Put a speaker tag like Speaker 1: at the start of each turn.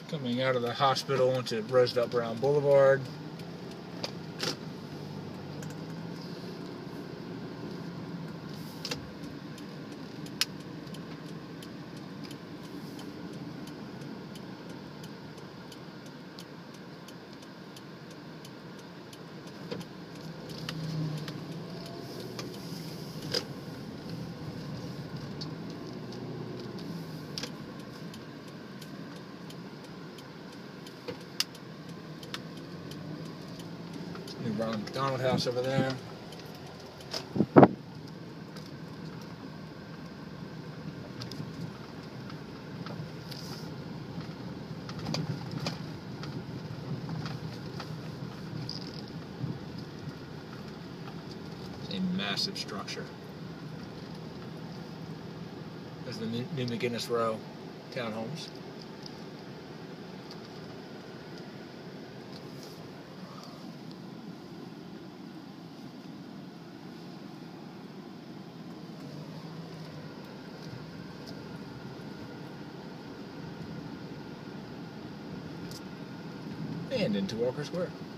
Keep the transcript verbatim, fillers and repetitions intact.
Speaker 1: Coming out of the hospital onto Roosevelt Brown Boulevard. New Ronald McDonald House over there. It's a massive structure. There's the new, new McGinnis Row townhomes. And into Walker Square.